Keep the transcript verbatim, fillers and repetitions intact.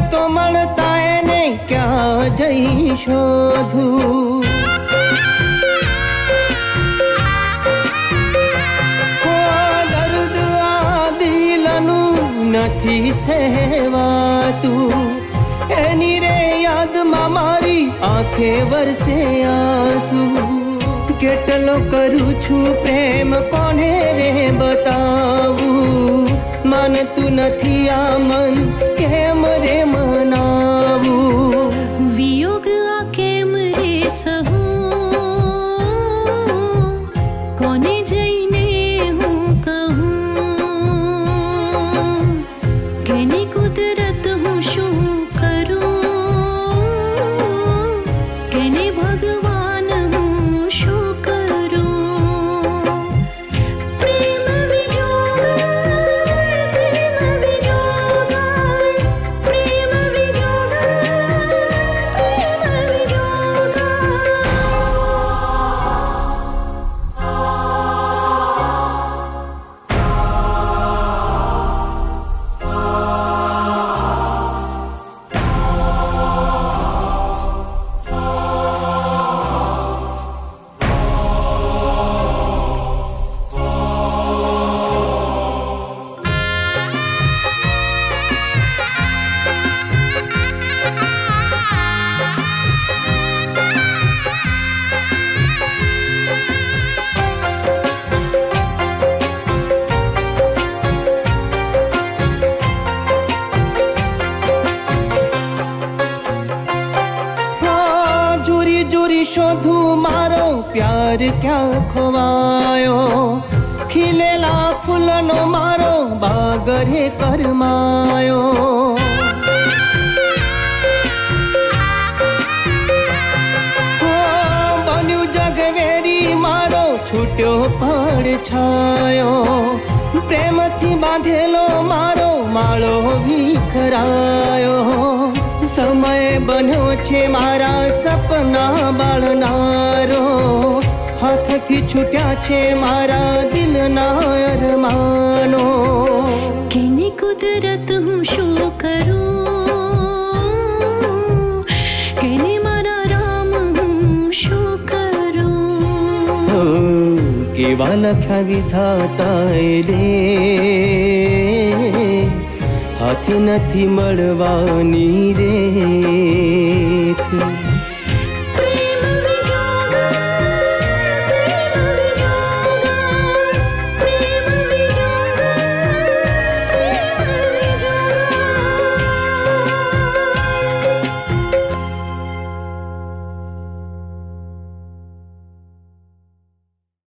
तो मळता एने क्या जई शोधू। दर्द आ दिलनु नथी सहवातू, एनी रे याद मा मारी आंखे वरसे आंसू। केटलो करू छू प्रेम कोने रे बतावू, मानतू नथी आ मन केम रे मनावू। वियोग आ केम रे सहू, कोने जईने हूँ कहूँ, केनी कुदरत हूँ शू करूँ, केने भगवान हूँ शू करूँ। प्रेम विजोगा, प्रेम विजोगा, प्रेम विजोगा, प्रेम विजोगा। जुरी जुरी शोधू मारो प्यार क्या खोवायो, खिलेला फूलनो मारो बागरे करमायो। बन्यू जगवेरी मारो छूट्यो पड़ छायो, प्रेम थी बांधेलो मारो माळो विखरायो। समय बन्यो छे मारा सपना बाळनारो, हाथ थी छूट्या छे मारा दिलना अरमानो। केनी कुदरत हूँ शू करूँ, केनी मारा राम हूँ शू करूँ। केवा लख्या विधाताए रे, हाथे नथी मळवानी रेख।